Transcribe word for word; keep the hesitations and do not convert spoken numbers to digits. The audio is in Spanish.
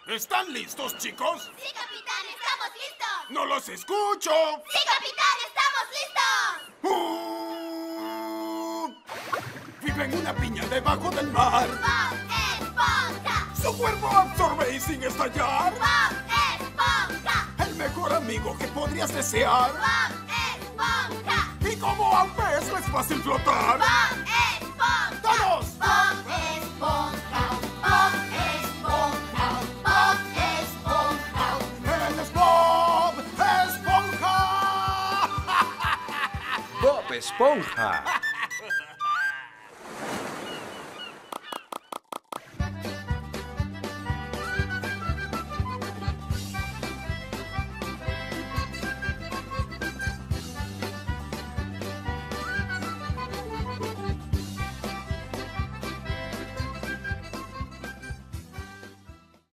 ¿Están listos, chicos? ¡Sí, capitán! ¡Estamos listos! ¡No los escucho! ¡Sí, capitán! ¡Estamos listos! Uh, vive en una piña debajo del mar. ¡Bob Esponja! Su cuerpo absorbe y sin estallar. ¡Bob Esponja! El mejor amigo que podrías desear. ¡Bob Esponja! Y como a un pez no es fácil flotar. ¡Bob Esponja! ¡Todos! ¡Bob Esponja! ¡Bob Esponja! ¡Bob Esponja! ¡Él es Bob Esponja! Bob Esponja.